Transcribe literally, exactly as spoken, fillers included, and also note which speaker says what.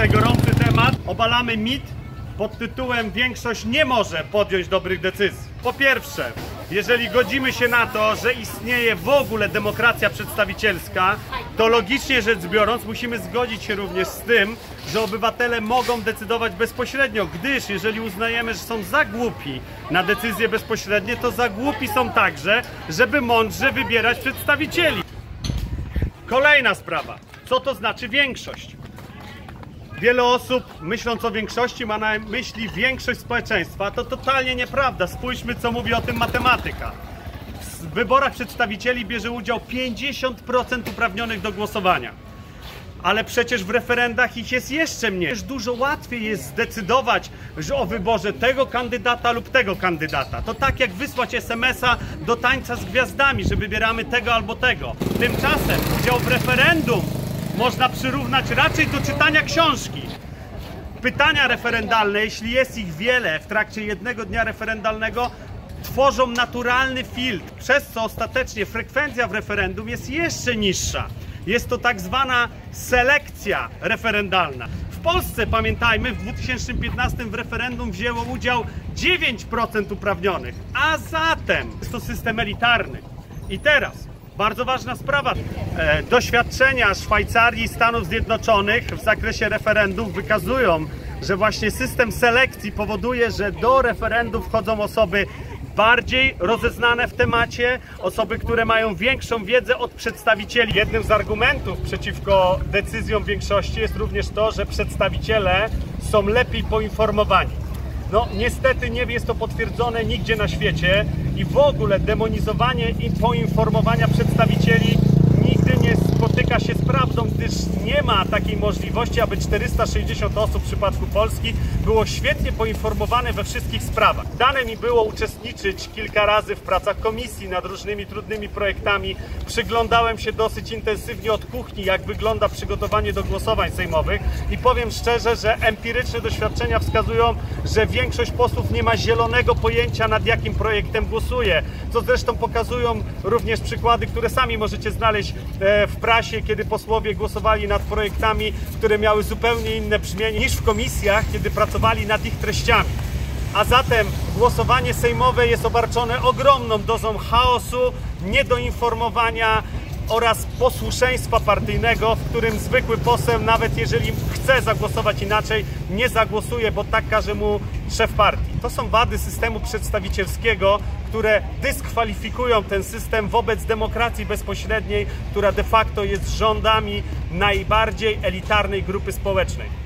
Speaker 1: dzisiaj gorący temat. Obalamy mit pod tytułem większość nie może podjąć dobrych decyzji. Po pierwsze, jeżeli godzimy się na to, że istnieje w ogóle demokracja przedstawicielska, to logicznie rzecz biorąc musimy zgodzić się również z tym, że obywatele mogą decydować bezpośrednio, gdyż jeżeli uznajemy, że są za głupi na decyzje bezpośrednie, to za głupi są także, żeby mądrze wybierać przedstawicieli. Kolejna sprawa. Co to znaczy większość? Wiele osób, myśląc o większości, ma na myśli większość społeczeństwa. To totalnie nieprawda. Spójrzmy, co mówi o tym matematyka. W wyborach przedstawicieli bierze udział pięćdziesiąt procent uprawnionych do głosowania. Ale przecież w referendach ich jest jeszcze mniej. Przecież dużo łatwiej jest zdecydować że o wyborze tego kandydata lub tego kandydata. To tak jak wysłać es em es a do tańca z gwiazdami, że wybieramy tego albo tego. Tymczasem udział w referendum można przyrównać raczej do czytania książki. Pytania referendalne, jeśli jest ich wiele w trakcie jednego dnia referendalnego, tworzą naturalny filtr, przez co ostatecznie frekwencja w referendum jest jeszcze niższa. Jest to tak zwana selekcja referendalna. W Polsce, pamiętajmy, w dwa tysiące piętnastym w referendum wzięło udział dziewięć procent uprawnionych, a zatem jest to system elitarny. I teraz bardzo ważna sprawa. E, doświadczenia Szwajcarii i Stanów Zjednoczonych w zakresie referendum wykazują, że właśnie system selekcji powoduje, że do referendum wchodzą osoby bardziej rozeznane w temacie, osoby, które mają większą wiedzę od przedstawicieli. Jednym z argumentów przeciwko decyzjom większości jest również to, że przedstawiciele są lepiej poinformowani. No niestety nie jest to potwierdzone nigdzie na świecie i w ogóle demonizowanie i poinformowania przedstawicieli nigdy nie spotyka się z prawdą, gdyż nie ma takiej możliwości, aby czterysta sześćdziesiąt osób w przypadku Polski było świetnie poinformowane we wszystkich sprawach. Dane mi było uczestniczyć kilka razy w pracach komisji nad różnymi trudnymi projektami. Przyglądałem się dosyć intensywnie od kuchni, jak wygląda przygotowanie do głosowań sejmowych i powiem szczerze, że empiryczne doświadczenia wskazują, że większość posłów nie ma zielonego pojęcia, nad jakim projektem głosuje, co zresztą pokazują również przykłady, które sami możecie znaleźć w prasie, kiedy posłowie głosowali nad projektami, które miały zupełnie inne brzmienie niż w komisjach, kiedy pracowali nad ich treściami. A zatem głosowanie sejmowe jest obarczone ogromną dozą chaosu, niedoinformowania oraz posłuszeństwa partyjnego, w którym zwykły poseł, nawet jeżeli chce zagłosować inaczej, nie zagłosuje, bo tak każe mu szef partii. To są wady systemu przedstawicielskiego, które dyskwalifikują ten system wobec demokracji bezpośredniej, która de facto jest rządami najbardziej elitarnej grupy społecznej.